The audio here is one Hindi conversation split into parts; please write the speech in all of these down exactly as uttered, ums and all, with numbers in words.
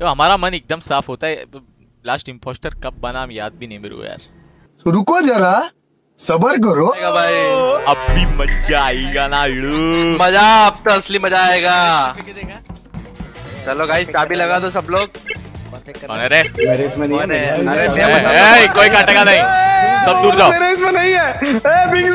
तो हमारा मन एकदम साफ होता है। लास्ट इम्पोस्टर कब बना हम याद भी नहीं मेरे को यार। रुको जरा सबर करो भाई, अब भी मजा आएगा ना। मजा अब तो असली मजा आएगा। चलो गाइस चाबी लगा दो सब लोग। कौन है रे? मेरे इसमें नहीं है। अरे ए, ए, कोई काटेगा नहीं, सब दूर जाओ। मेरे इसमें नहीं है। ए, बिंग्स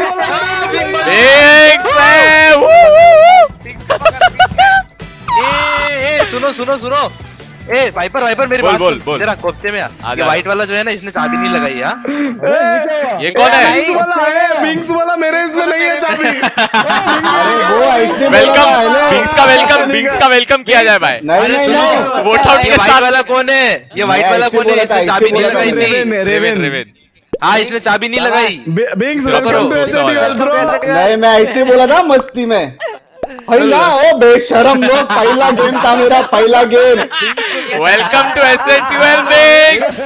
ए, ए, सुनो सुनो सुनो। ए वाइपर वाइपर मेरी बोल, बात बोल, सुन। बोल। जरा कोपचे में आ। ये व्हाइट वाला जो है ना इसने चाबी नहीं लगाई। हाँ ये कौन है? बिंग्स वाला है, बिंग्स वाला मेरे इसमें नहीं है चाबी। अरे वो ऐसे वेलकम, बिंग्स का वेलकम, बिंग्स का वेलकम किया जाए भाई। नहीं नहीं नहीं वोट आउट ये के व्हाइट साथ। वाला कौन है? ये व्हाइट वाला कौन है? इसने चाबी नहीं लगाई थी। रेवेन, रेवेन। हाँ इसने चाबी नहीं लगाई। बिंग्स करो, वेलकम टू करो, एसएटीएल ब्रो। नहीं मैं ऐसे बोला था मस्ती में। पहला ओ बेशरम लोग, पहला गेम था मेरा, पहला game. Welcome to SATL Bings.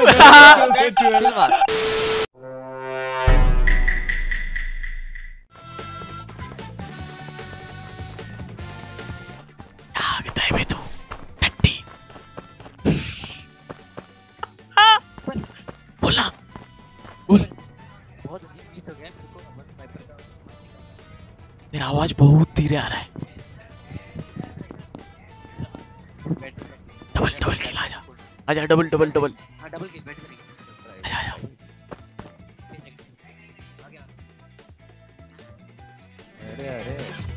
बोला बोल। मेरा आवाज बहुत धीरे आ रहा है। डबल डबल किल आजा, आजा डबल डबल डबल। हाँ डबल किल बैठ कर आजा आजा। अरे अरे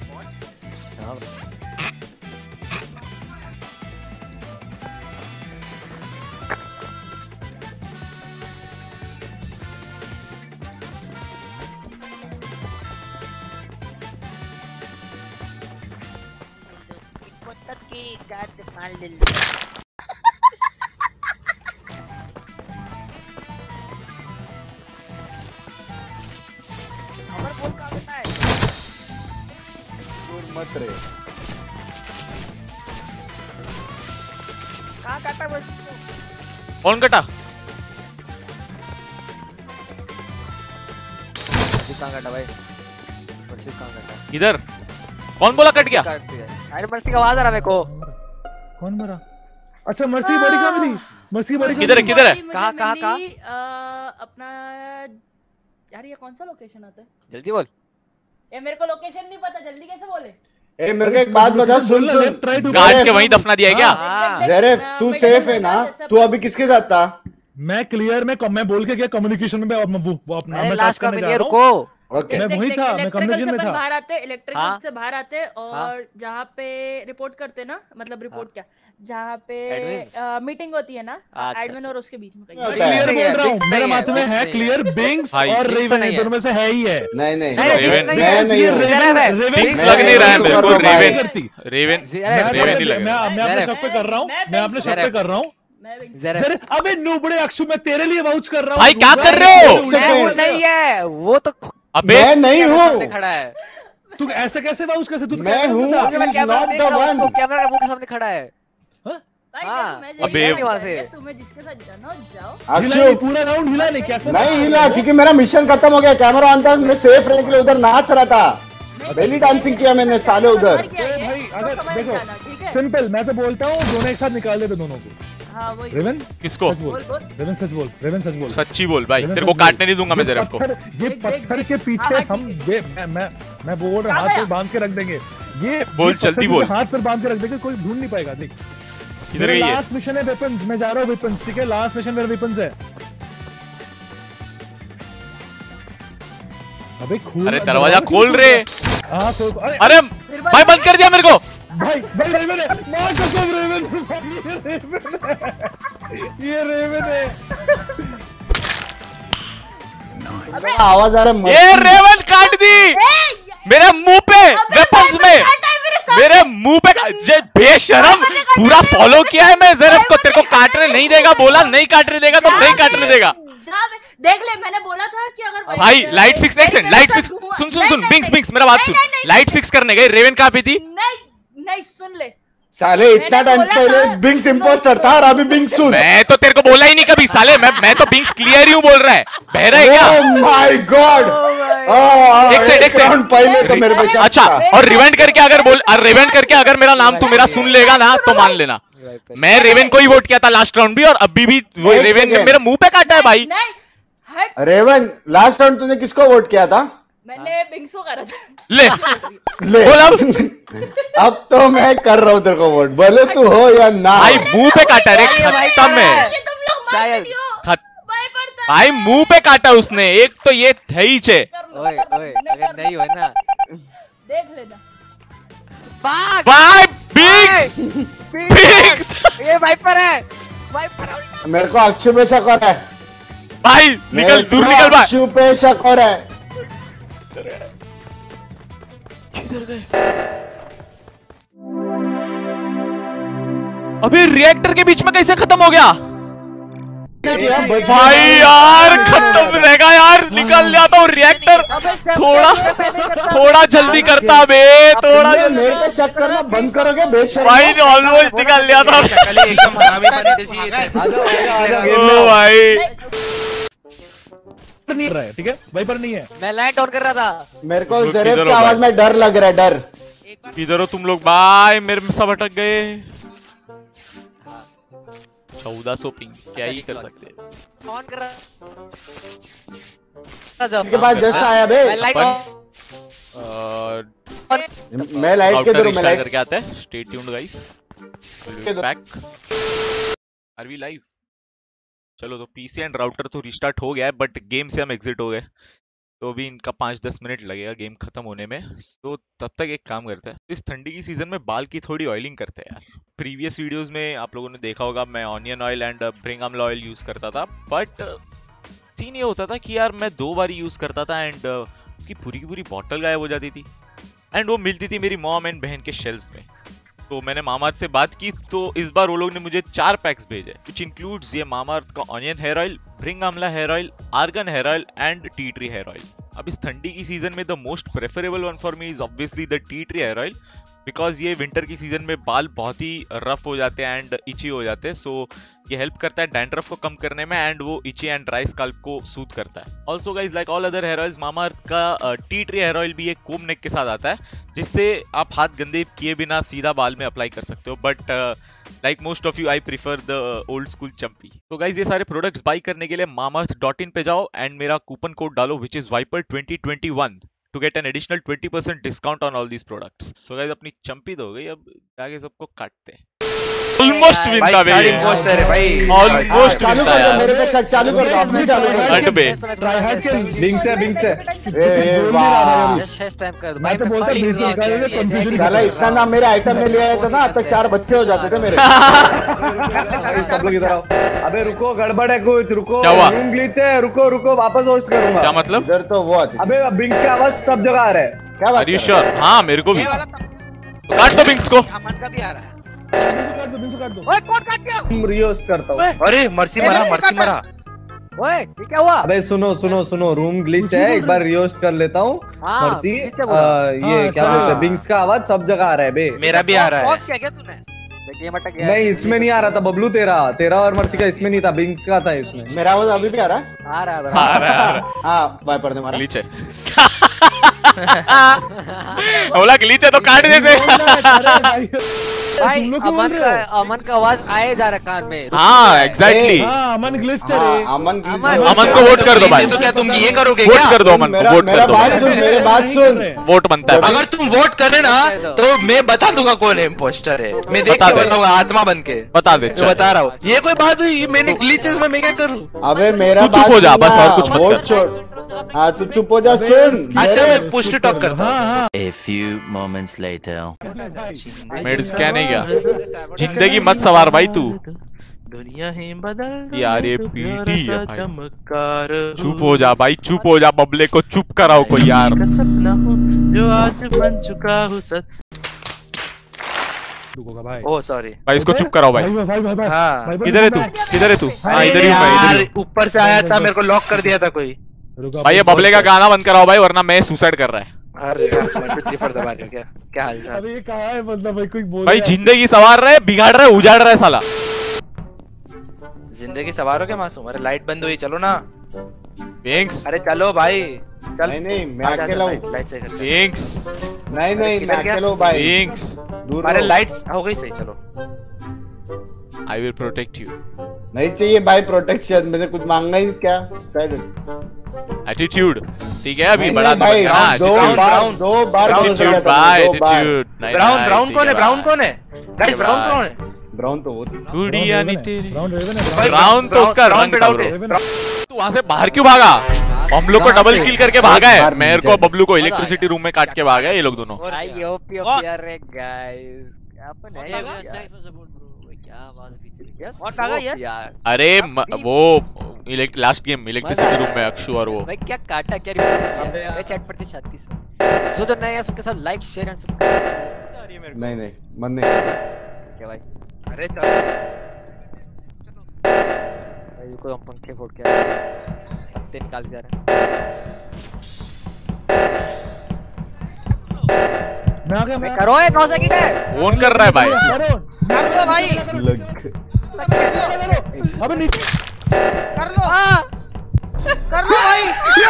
मत रे कहाँ काटा बस कौन कटा? कहाँ काटा भाई? मर्सी कहाँ काटा? इधर कौन बोला कट गया? काट दिया। अरे मर्सी का आवाज आ रहा मेरे को। कौन मरा? अच्छा मर्सी बड़ी कहाँ मिली? मर्सी बड़ी किधर है किधर है? कहाँ कहाँ कहाँ? अपना यार ये कौन सा लोकेशन आता है? जल्दी बोल। ये मेरे को लोकेशन नहीं पता, जल्दी कैसे बोले? ए मेरे को एक बात बता, सुन सुन गार्ड के वहीं दफना दिया है क्या? ज़ेरेफ तू सेफ है ना? तू अभी किसके साथ था? मैं क्लियर में मैं बोल के गया कम्युनिकेशन में वो वो अपना अरे मैं लास्ट टास्क का करने में जा ये रहा हूँ। रुको। ओके मैं वही था, मैं कम्युनिकेशन में से था। बाहर आते इलेक्ट्रिकल हाँ? से बाहर आते और हाँ? जहाँ पे रिपोर्ट करते ना, मतलब रिपोर्ट क्या, जहाँ पे Admins? मीटिंग होती है ना अच्छा, एडमिन और उसके बीच में कहीं। होता है। क्लियर बोल रहा हूँ, Bigs मेरे नहीं है, माथे में Bigs है नहीं क्लियर बिंग्स भाई, और Bigs तो रेवन, नहीं है। दोनों में से है ही है। नहीं नहीं नहीं, रेवन- Bigs नहीं मैं है। नहीं ये हूँ। Zeref है। रेवन बिंग्स मैं- लग नहीं रहा है मैं- मेरे को। मैं- रेवन करती। रेवन Zeref, रेवन नहीं मैं लग रहा। मैं अपने शक पे कर रहा हूँ, मैं मैं अपने शक पे Zeref। कर रहा हूँ। मैं भी- Zeref। सर अबे नूबड़े अक्षु, मैं तेरे लिए वाउच कर रहा हूँ। भाई, क्या कर रहे हो? मैं वो नहीं है, वो तो अबे मैं नहीं कैमरे हूँ। सामने खड़ा है। तू ऐसे कैसे वाउच कैसे? तू मैं हूँ। मुझे मैं He's कैमरा not देख the रहा हूँ, one. वो कैमरा के मुंह के सामने खड़ा है। भाई, हाँ, तुम्हें अबे- जल्दी वहाँ से। तुम्हें जिसके साथ जाना हो जाओ। हिला नहीं, अक्षु पूरा राउंड हिला नहीं, कैसे? नहीं हिला क्योंकि मेरा मिशन खत्म हो गया। कैमरा ऑन था, मैं सेफ रहने के लिए उधर नाच रहा था। बेली डांसिंग किया मैंने साले उधर। और क्या ए है? भाई तो अगर समझ देखो जाना, ठीक है? सिंपल, मैं तो बोलता हूँ दोनों एक साथ निकाल देते दोनों को। हाँ वही। रेवन किसको? सच बोल, बोल बोल। रेवन सच बोल, रेवन सच बोल। सच्ची बोल भाई, रेवन तेरे को सच बोल। काटने नहीं दूंगा मैं ये ज़ेरेफ को। पत्थर- ये देख, देख, पत्थर देख। के पीछे हाँ, हम ठीक ये मैं मैं मैं बोल रहा कहाँ हाथ पे गया? बांध के रख देंगे। ये बोल, ये पत्थर जल्दी के बोल। हाथ पर बांध के रख देंगे, कोई ढूंढ नहीं पाएगा। देख किधर गई है? लास्ट मिशन है वेपन्स, मैं जा रहा हूँ वेपन्स, ठीक है? लास्ट मिशन मेरा वेपन्स है। अबे खोल, अरे दरवाजा खोल रे। हाँ खोल। अरे अरे भाई बंद कर दिया मेरे को। भाई भाई रेवन है, मार कसम रेवन है, ये रेवन है, ये रेवन है। आवाज आ रहा है। ये रेवन काट दी मेरे मुंह पे वेपन्स में, मेरे मुंह पे जे बेशरम पूरा फॉलो किया है मैं ज़ेरेफ को। तेरे को काटने नहीं देगा, बोला नहीं काटने देगा तो नहीं काटने देगा। देख ले, मैंने बोला था कि अगर भाई लाइट फिक्स, एक सेकंड, लाइट फिक्स। सुन सुन सुन बिंग्स बिंग्स मेरा बात सुन। लाइट फिक्स करने गए, रेवन कहाँ पे थी? नहीं नहीं सुन ले, साले इतना टाइम बोला पहले था- बिंग्स इंपोस्टर था और अभी बिंग्स सुन। मैं तो तेरे को बोला ही नहीं कभी साले। मैं मैं तो बिंग्स क्लियर ही हूँ बोल रहा है। बहरा है क्या? Oh my god. एक सेकंड, एक सेकंड। राउंड पहले तो मेरे पे शक अच्छा, था। और रिवाइंड करके अगर बोल, और रिवाइंड करके अगर मेरा नाम तू मेरा सुन लेगा ना तो मान लेना। मैं रेवन को ही वोट किया था लास्ट राउंड भी, और अभी भी वो एक रेवन ने second। मेरे मुंह पे काटा है भाई। नहीं हट, रेवन लास्ट राउंड तूने किसको वोट किया था? मैंने बिंग्स को करा था। ले ले बोल अब। अब तो मैं कर रहा हूँ तेरे को वोट, भले तू हो या ना। भाई मुंह पे काटा रे, खत्म है। ये तुम लोग मान शायद। नहीं हो। खत भाई पड़ता भाई मुंह पे काटा उसने, एक तो ये थे ही छे। कर लो, ओए कर लो, ओए मैं अगर कर नहीं हो ना देख लेना। भाग भाई बिग्स बिग्स ये वाइपर है वाइपर है। मेरे को अक्षु पे शक हो रहा है, भाई निकल मेरे दूर को निकल भाई। अक्षु पे शक हो रहा है। अबे रिएक्टर के बीच में कैसे खत्म हो गया बच भाई यार? खत्म रहेगा यार, निकल जाता हूँ रिएक्टर। थोड़ा थोड़ा जल्दी करता बे, थोड़ा तुमने जल्दी। मेरे पे शक करना बंद करोगे बेशर्म? भाई ऑलमोस्ट निकल लिया था। शक्ल ही एकदम हरामी बनी जैसी है। ओ भाई नहीं रहा है, ठीक है वाइपर नहीं है। मैं लाइट ऑन कर रहा था। मेरे को लोग ज़रेफ किधर की हो आवाज में डर लग रहा है, डर। इधर हो तुम लोग भाई, मेरे में सब अटक गए। चौदह सौ पिंग, क्या ही कर सकते हैं। ऑन कर रहा जब के पास जस्ट आया बे। मैं लाइट ऑन मैं लाइट के दूर, मैं लाइट करके आता है। Stay tuned guys, will be back. Are we live? चलो तो पीसी एंड राउटर तो रिस्टार्ट हो गया है, बट गेम से हम एग्जिट हो गए, तो अभी इनका पाँच दस मिनट लगेगा गेम खत्म होने में। तो तब तक एक काम करते हैं, इस ठंडी की सीजन में बाल की थोड़ी ऑयलिंग करते हैं यार। प्रीवियस वीडियोस में आप लोगों ने देखा होगा मैं ऑनियन ऑयल एंड ब्रिंग आमला ऑयल यूज करता था, बट सीन ये होता था कि यार मैं दो बार यूज करता था एंड उसकी पूरी की पूरी बॉटल गायब हो जाती थी, एंड वो मिलती थी मेरी मॉम एंड बहन के शेल्फ्स में। तो मैंने मामाअर्थ से बात की, तो इस बार वो लोग ने मुझे चार पैक्स भेजे, विच इंक्लूड्स ये मामाअर्थ का ऑनियन हेयर ऑयल, ब्रिंग आमला hair oil, argan hair oil and tea tree hair oil. अब इस ठंडी की सीजन में the most preferable one for me is obviously the tea tree hair oil, because ये विंटर की सीजन में बाल बहुत ही रफ हो जाते हैं एंड इची हो जाते हैं। सो ये हेल्प करता है डैंड्रफ को कम करने में, एंड वो इची एंड ड्राई स्कैल्प को सूद करता है। Also guys like all other hair oils, Mamaearth का टी ट्री हेयर ऑयल भी एक कोम नेक के साथ आता है, जिससे आप हाथ गंदे किए बिना सीधा बाल में अप्लाई कर सकते हो। But like most of you I prefer the old school champi. तो गाइज ये सारे प्रोडक्ट्स बाई करने के लिए मामाअर्थ डॉट इन पे जाओ एंड मेरा कूपन कोड डालो which is viper twenty twenty one to get an additional twenty percent discount on all these products. So guys अपनी चंपी तो हो गई, अब जाके सबको काटते हैं। ऑलमोस्ट विन था भाई बे, पोस्टर है भाई। ऑलमोस्ट चालू विन था कर दो, यार। मेरे पे शक चालू कर दो, अब भी चालू कर हट बे। ट्राई हार्ड चल बिंग से बिंग से दो। ए, ए, वाह। जस्ट स्पैम कर दो मैं तो बोलता बीस में कर दे, confusion साला इतना नाम मेरे आइटम में ले आया था ना, अब तक चार बच्चे हो जाते थे मेरे। सब लोग इधर आओ। अबे रुको, गड़बड़ है कुछ, रुको। क्या हुआ? रूम ग्लिच है, रुको रुको, वापस होस्ट करूंगा। क्या मतलब? इधर तो वो आती थी। अबे बिंग्स की आवाज सब जगह आ रहा है। क्या बात Are you कर sure? हाँ मेरे को भी। तो काट दो बिंग्स को। अमन का भी आ रहा है। काट दो, बिंग से काट दो। ओए कौन काट गया? तुम रिहोस्ट करता हूँ। अरे मर्सी मरा, मर्सी मरा। ओए ये क्या हुआ? अबे सुनो सुनो सुनो, रूम ग्लिच है, एक बार रिहोस्ट कर लेता हूँ। हाँ, मर्सी glitch है बोला। आ, ये क्या बोलते हैं, बिंग्स का आवाज सब जगह आ रहा है बे। मेरा भी आ रहा है। पॉज किया क्या तूने? गेम अटक गया। नहीं इसमें नहीं आ रहा था बबलू, तेरा तेरा और मर्सी का इसमें नहीं था, बिंग्स का था इसमें। मेरा आवाज अभी भी आ रहा है? आ रहा है आ रहा है, आ रहा है। हाँ वाइपर ने मारा। ग्लिच है। बोला ग्लिच है तो काट देते। भाई अमन का अमन का आवाज आए जा रहा है कान में। हाँ एग्जैक्टली। हाँ अमन ग्लिच है। हाँ, अमन अमन- अमन को वोट कर दो भाई। तो क्या तुम ये करोगे वोट क्या? कर दो अमन को, मेरा वोट मेरा कर दो। बात सुन, मेरे बात सुन। वोट बनता है भाई। अगर तुम वोट करे ना तो मैं बता दूंगा कौन है इम्पोस्टर है। मैं देख बता के दे। बताऊंगा आत्मा बन के। बता दे मैं चल। बता रहा हूँ, ये कोई बात हुई? मैंने ग्लिचेस में मैं क्या करूँ? अबे मेरा तू चुप हो जा, बात बस सुन और ना, कुछ मत वोट कर। छोड़। हाँ तू चुप हो जा, सुन। अच्छा मैं पुश टू टॉक करता हूँ। A few moments later. मेड स्कैन है क्या? जिंदगी मत सवार भाई तू। दुनिया ही बदल यार ये पीटी है भाई। चमत्कार चुप हो जा भाई, चुप हो जा, बबले को चुप कराओ कोई यार। का सपना हूँ जो आज बन चुका हूँ सच। रुकोगा भाई। Oh sorry. भाई इसको चुप कराओ भाई। भाई भाई भाई भाई हाँ किधर है तू? किधर है तू? हाँ इधर ही हूँ मैं, इधर ही यार हूँ। ऊपर से आया था, मेरे को लॉक कर दिया था कोई। भाई ये बबले का गाना बंद कराओ भाई, वरना मैं सुसाइड कर रहा है। अरे यार, मैं तो त्रिफर दबा रही हूँ। क्या क्या हाल चाल? अरे ये कहाँ है मतलब भाई, कोई बोल भाई रहा है। जिंदगी सवार रहा है, बिगाड़ रहा है, उजाड़ रहा है साला। जिंदगी सवारों के मासूम। अरे लाइट बंद हुई, चलो ना। थैंक्स अरे चलो भाई चल। नहीं नहीं मैं आजा, अकेला लाइट- हूँ। लाइट सही कर। थैंक्स नहीं नहीं मैं किधर गया? अकेला हूँ भाई। थैंक्स। दूर अरे रहो। लाइट्स हो गई सही, चलो। I will protect you. नहीं चाहिए भाई प्रोटेक्शन, मैंने कुछ मांगा ही क्या? Attitude, ठीक है अभी नहीं, बड़ा नहीं भाई, तो हम दो Brown, बार brown. दो बार भरोसा attitude किया था, भाई दो बार। attitude ब्राउन ब्राउन कौन है? ब्राउन कौन है? गाइस ब्राउन कौन है? ब्राउन तो वो गुड़िया नी तेरी ब्राउन रेवन है। ब्राउन तो उसका ब्राउन रंग पे था डाउट ब्रो। है। तू वहां से बाहर क्यों भागा? हम लोग को कहाँ डबल से? किल करके भागा है, बार मेरे को नीचे। बबलू को इलेक्ट्रिसिटी रूम में काट के भागा है ये लोग दोनों। I hope you What? are guys. अपन है What यार। क्या आवाज पीछे क्या What भागा, scope yes? यार। अरे आप म- भी- वो लास्ट गेम इलेक्ट्रिसिटी रूम में अक्षु और वो भाई क्या काटा क्या रिपोर्ट किया? मैं चैट पर छत्तीस जो तो नए हैं सबके साथ लाइक शेयर एंड सब्सक्राइब। नहीं नहीं मन नहीं। क्या भाई अरे चल भाई को हम पंखे फोड़ के आए पत्ते निकाल के जा रहे हैं। मैं आ गया, मैं मैं करो है नौ सेकंड है। फोन कर रहा है भाई। करो कर लो भाई, लग अबे नीचे कर लो, हाँ कर लो भाई।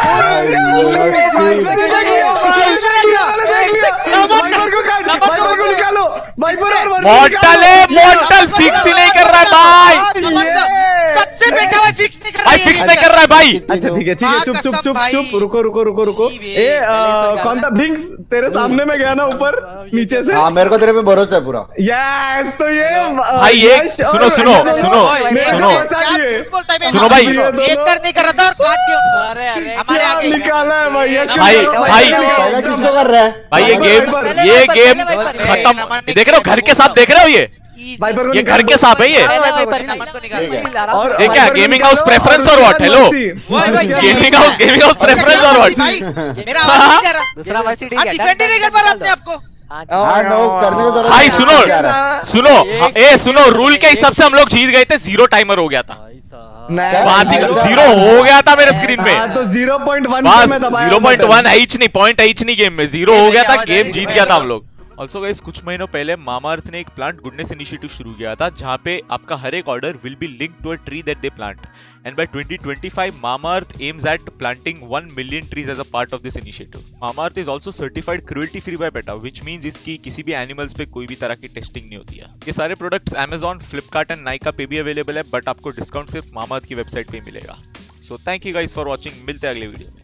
मॉर्टल है, मॉर्टल फिक्स ही नहीं कर रहा है भाई। कब से बैठा हुआ फिक्स नहीं कर रहा भाई फिक्स नहीं कर रहा है भाई। अच्छा ठीक है ठीक है, चुप चुप चुप चुप, रुको रुको रुको रुको। ए आ, कौन था बिंग्स? तेरे सामने में गया ना ऊपर नीचे से। हाँ मेरे को तेरे पे भरोसा है पूरा। यस तो ये भाई ये सुनो सुनो सुनो सुनो सुनो भाई। एंटर नहीं कर रहा था और काट दिया अरे अरे हमारे आगे निकाला है भाई यश भाई भाई पहले किसको कर रहा है? भाई ये गेम ये गेम खत्म। देख रहे हो घर के सांप देख रहे हो ये वाइपर को ये घर के सांप है ये। और ये क्या गेमिंग हाउस प्रेफरेंस और what? Hello gaming house gaming house preference और व्हाट? भाई मेरा आवाज नहीं जा रहा, दूसरा वर्सिटी आप डिफेंड ही नहीं कर पा रहे अपने आप को। हाँ नो करने की जरूरत भाई नहीं, सुनो क्या रहा है? सुनो हाँ, ए सुनो रूल के हिसाब से हम लोग जीत गए थे, जीरो टाइमर हो गया था। बात ही जीरो हो गया था मेरे स्क्रीन में। हाँ, तो ज़ीरो पॉइंट वन बस में दबाया zero point one button. H नहीं पॉइंट एच नहीं गेम में जीरो हो गया था, गेम जीत गया था हम लोग। ऑल्सो गाइस कुछ महीनों पहले मामाअर्थ ने एक प्लांट गुडनेस इनिशिएटिव शुरू किया था जहां पे आपका हर एक order will be linked to a tree that they plant and by twenty twenty five Mamaearth aims at planting one million trees as a part of this initiative. Mamaearth is also certified cruelty free by PETA which means इसकी किसी भी एनिमल्स पे कोई भी तरह की टेस्टिंग नहीं होती है। ये सारे products Amazon, Flipkart and Nykaa पे भी अवेलेबल है बट आपको डिस्काउंट सिर्फ मामाअर्थ की वेबसाइट पे मिलेगा। So thank you guys for watching, मिलते हैं अगले वीडियो में।